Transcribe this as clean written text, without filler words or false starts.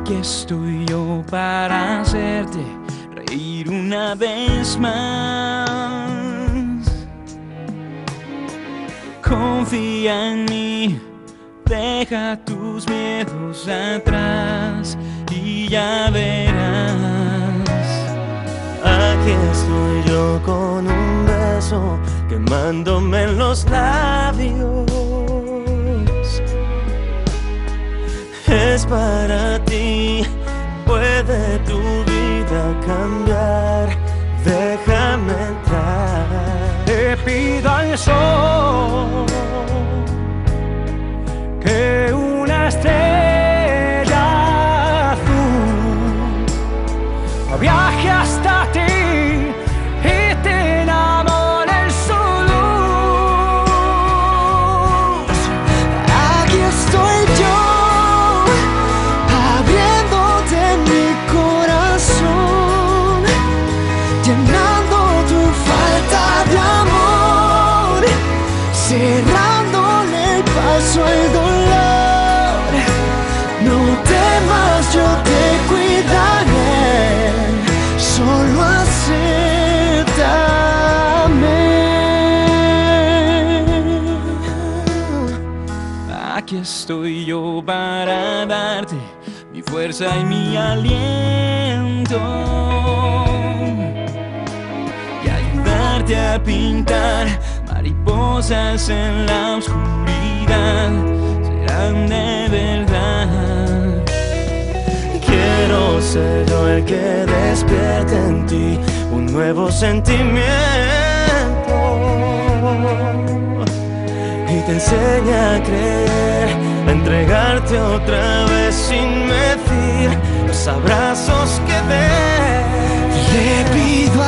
Aquí estoy yo para hacerte reír una vez más. Confía en mí, deja tus miedos atrás y ya verás. Aquí estoy yo con un beso quemándome en los labios. Es para ti, puede tu vida cambiar. Déjame entrar. Te pido al sol que una estrella azul viaje hasta ti y te enamore en su luz. Aquí estoy yo, abriéndote mi corazón, llenando tu falta de amor, cerrándole el paso al dolor. No temas, yo te cuidaré, solo acéptame. Aquí estoy yo para darte mi fuerza y mi aliento y ayudarte a pintar mariposas en la oscuridad. Serán de verdad. Quiero ser yo el que despierte en ti un nuevo sentimiento y te enseñe a creer, a entregarte otra vez sin medir los abrazos que des. Le pido